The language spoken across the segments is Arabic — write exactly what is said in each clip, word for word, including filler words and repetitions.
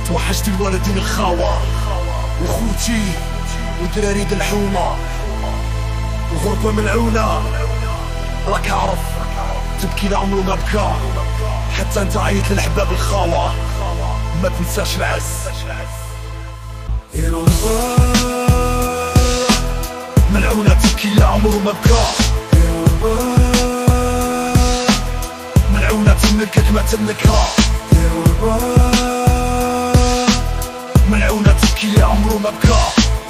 توحشت الوالدين الخاوة وخوتي ودراري د الحومة. الغربة ملعونة راك عارف، تبكي لعمرو ما بكى، حتى انت عيط للحباب الخاوة ما تنساش العز. الغربة ملعونة تبكي لعمرو ما بكى، ملعونة تملكك ما تملكها، ملعونة تبكي لعمرو ما بكى،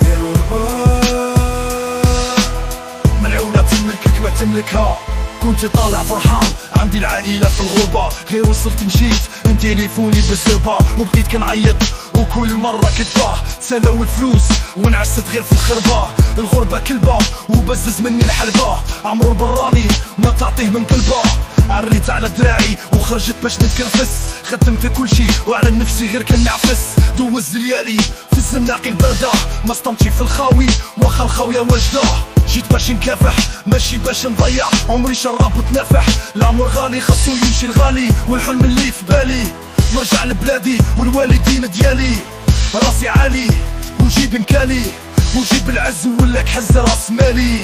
ملعونة تملكك ما تملكها. كنت طالع فرحان عندي العائلة في الغربة، غير وصلت مشيت تليفوني بالزربة، وبقيت كنعيط وكل مرة كتباه، تسالاو الفلوس ونعست غير في الخربة. الغربة كلبة وبزز مني الحلبة، عمرو براني ما تعطيه من قلبه. عريت على دراعي وخرجت باش نتكرفس، خدمت كل شي وعلى نفسي غير كنعفس. دوز ليالي في الزناقي البردة، ما صدمتي في الخاوي واخا الخاوية واجدة. جيت باش نكافح ماشي باش نضيع، عمري شراب وتنافح. العمر غالي خاصو يمشي الغالي، والحلم اللي في بالي نرجع لبلادي والوالدين ديالي. راسي عالي وجيب نكالي، وجيب العز ولك حز راس مالي.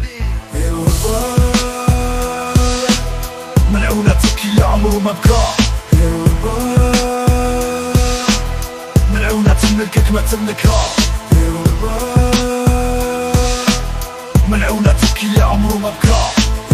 ملعونة تبكي يا عمرو ما بكى، ملعونة تملكك ما تملكها، ملعونة تبكي يا عمرو ما بكى،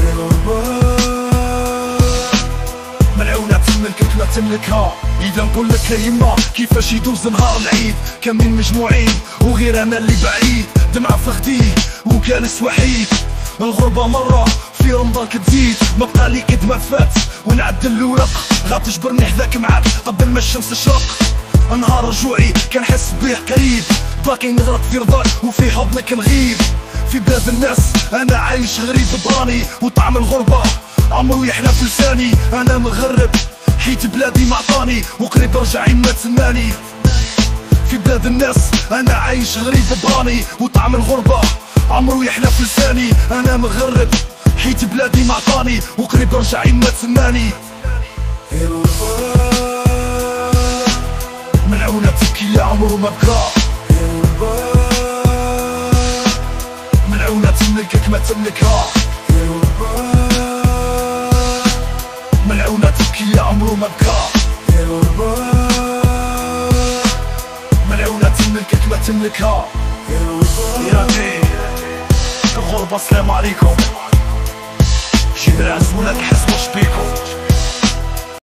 ملعونة تملكك ما تملكها. إذا نقول لك يا يما كيفاش يدوز نهار العيد، كاملين مجموعين وغير أنا اللي بعيد، دمعة في خدي وجالس وحيد. الغربة مرة في رمضان كتزيد، ما بقى لي قد ما فات ونعدل الورق، غاتجبرني حذاك معاك قبل ما الشمس تشرق. نهار رجوعي كنحس بيه قريب، باقي نغرق في رضاك وفي حضنك نغيب. في بلاد الناس انا عايش غريب براني، وطعم الغربة عمرو يحلى في لساني. انا مغرب حيت بلادي معطاني، وقريب رجع يما تسناني. في بلاد الناس انا عايش غريب براني، وطعم الغربة عمرو يحلى في لساني. انا مغرب حيت بلادي معطاني، وقريب رجع يما تسناني. ملعونة تبكي يا عمرو ما بكى، ملعونة تملكك ما تملكها، ملعونة تبكي يا عمرو ما بكى، ملعونة تملكك ما تملكها. يا دي الغربة السلام عليكم، شي ناس ولاد حس واش بيكم.